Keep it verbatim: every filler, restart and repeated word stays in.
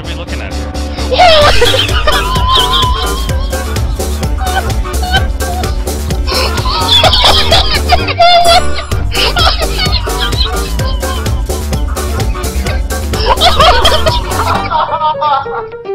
are we looking at here? Ha ha ha ha!